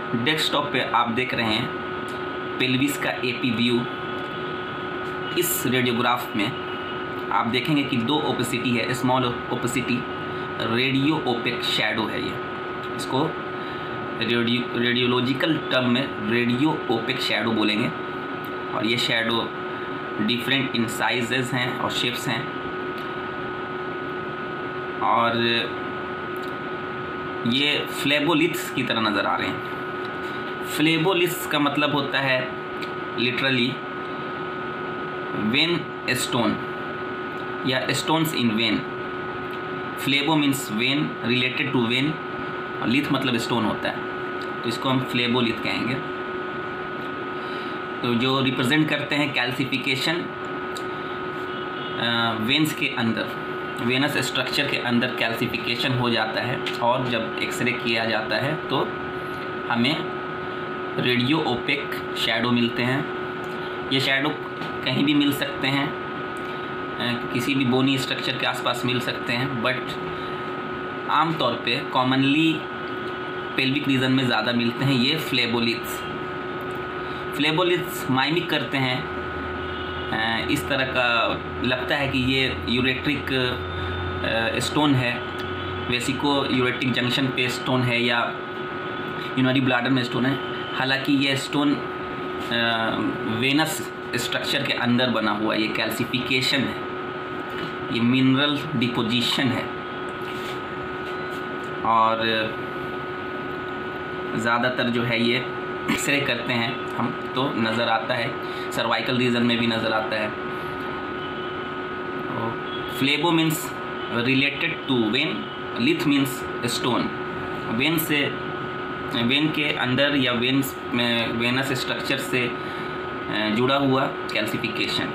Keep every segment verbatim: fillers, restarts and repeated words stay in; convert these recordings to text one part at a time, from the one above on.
Desktop पे आप देख रहे हैं पेल्विस का एपी व्यू। इस रेडियोग्राफ में आप देखेंगे कि दो ओपेसिटी है, small opacity, radio opaque shadow है। ये इसको रेडियो रेडियोलॉजिकल टर्म में रेडियो ओपेक शैडो बोलेंगे। और ये शैडो डिफरेंट इन साइजेस हैं और शेप्स हैं। और ये फ्लेबोलिथ्स की तरह नज़र आ रहे हैं। फ्लेबोलिथ्स का मतलब होता है लिटरली वेन स्टोन या stones in vein. Phlebo means vein, related to vein, और लिथ मतलब स्टोन होता है, तो इसको हम फ्लेबोलिथ कहेंगे। तो जो रिप्रेजेंट करते हैं कैल्सिफिकेशन वेन्स के अंदर, वेनस स्ट्रक्चर के अंदर कैल्सिफिकेशन हो जाता है, और जब एक्सरे किया जाता है तो हमें रेडियो ओपेक शैडो मिलते हैं। ये शैडो कहीं भी मिल सकते हैं, किसी भी बोनी स्ट्रक्चर के आसपास मिल सकते हैं, बट आमतौर पे कॉमनली पेल्विक रीजन में ज़्यादा मिलते हैं ये फ्लेबोलिथ्स। फ्लेबोलिथ्स माइमिक करते हैं, इस तरह का लगता है कि ये यूरेट्रिक स्टोन है, वेसिको यूरेट्रिक जंक्शन पे स्टोन है या यूरिनरी ब्लैडर में स्टोन है। हालांकि ये स्टोन वेनस स्ट्रक्चर के अंदर बना हुआ, ये कैल्सिफिकेशन है, ये मिनरल डिपोजिशन है। और ज़्यादातर जो है ये एक्सरे करते हैं हम तो नज़र आता है, सर्वाइकल रीजन में भी नज़र आता है। Phlebo means related to vein, lith means stone. Vein से, वेन के अंदर या वेन्स में वेनस स्ट्रक्चर से जुड़ा हुआ calcification.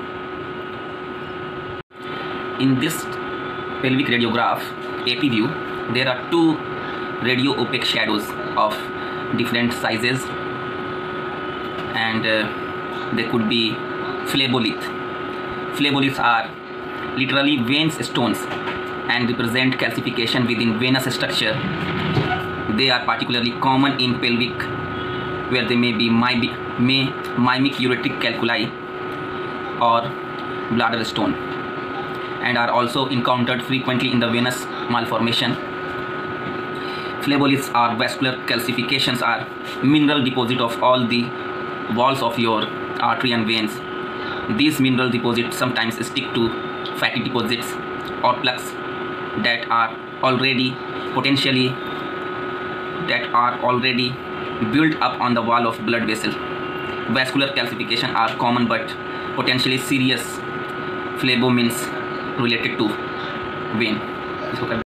In this pelvic radiograph A P view there are two radio opaque shadows of different sizes, and uh, they could be phlebolith. Phleboliths are literally veins stones and represent calcification within venous structure. They are particularly common in pelvic, where they may be may mimic ureteric calculi or bladder stone, and are also encountered frequently in the venous malformation. Phleboliths are vascular calcifications, are mineral deposit of all the walls of your artery and veins. These mineral deposits sometimes stick to fatty deposits or plaques that are already potentially that are already built up on the wall of blood vessel. Vascular calcification are common but potentially serious. Phlebo means related to vein.